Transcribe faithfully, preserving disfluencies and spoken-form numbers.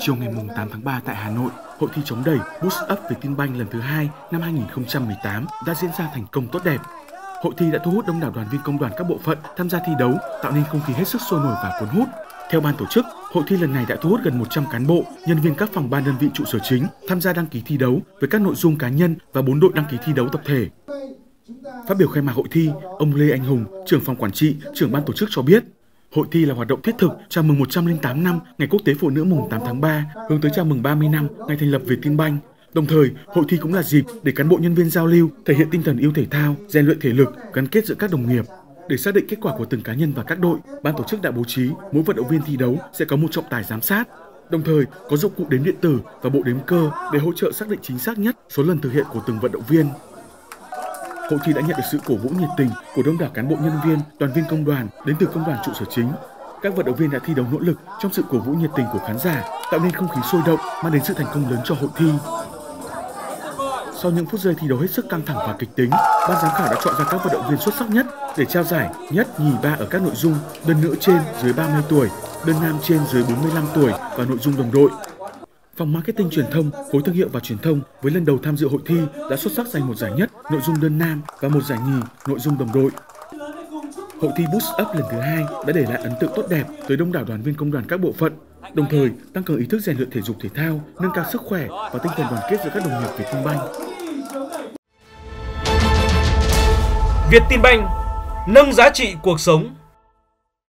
Chiều ngày tám tháng ba tại Hà Nội, hội thi chống đẩy Boost Up Vietinbank lần thứ hai năm hai nghìn không trăm mười tám đã diễn ra thành công tốt đẹp. Hội thi đã thu hút đông đảo đoàn viên công đoàn các bộ phận tham gia thi đấu, tạo nên không khí hết sức sôi nổi và cuốn hút. Theo ban tổ chức, hội thi lần này đã thu hút gần một trăm cán bộ, nhân viên các phòng ban đơn vị trụ sở chính tham gia đăng ký thi đấu với các nội dung cá nhân và bốn đội đăng ký thi đấu tập thể. Phát biểu khai mạc hội thi, ông Lê Anh Hùng, trưởng phòng quản trị, trưởng ban tổ chức cho biết, hội thi là hoạt động thiết thực chào mừng một trăm lẻ tám năm Ngày Quốc tế Phụ nữ mùng tám tháng ba, hướng tới chào mừng ba mươi năm ngày thành lập Vietinbank. Đồng thời, hội thi cũng là dịp để cán bộ nhân viên giao lưu, thể hiện tinh thần yêu thể thao, rèn luyện thể lực, gắn kết giữa các đồng nghiệp. Để xác định kết quả của từng cá nhân và các đội, ban tổ chức đã bố trí mỗi vận động viên thi đấu sẽ có một trọng tài giám sát. Đồng thời, có dụng cụ đếm điện tử và bộ đếm cơ để hỗ trợ xác định chính xác nhất số lần thực hiện của từng vận động viên. Hội thi đã nhận được sự cổ vũ nhiệt tình của đông đảo cán bộ nhân viên, đoàn viên công đoàn đến từ công đoàn trụ sở chính. Các vận động viên đã thi đấu nỗ lực trong sự cổ vũ nhiệt tình của khán giả, tạo nên không khí sôi động, mang đến sự thành công lớn cho hội thi. Sau những phút giây thi đấu hết sức căng thẳng và kịch tính, ban giám khảo đã chọn ra các vận động viên xuất sắc nhất để trao giải nhất, nhì, ba ở các nội dung đơn nữ trên dưới ba mươi tuổi, đơn nam trên dưới bốn mươi lăm tuổi và nội dung đồng đội. Phòng Marketing truyền thông, khối thương hiệu và truyền thông với lần đầu tham dự hội thi đã xuất sắc giành một giải nhất nội dung đơn nam và một giải nhì nội dung đồng đội. Hội thi Boost Up lần thứ hai đã để lại ấn tượng tốt đẹp tới đông đảo đoàn viên công đoàn các bộ phận, đồng thời tăng cường ý thức rèn luyện thể dục thể thao, nâng cao sức khỏe và tinh thần đoàn kết giữa các đồng nghiệp Vietinbank. Vietinbank nâng giá trị cuộc sống.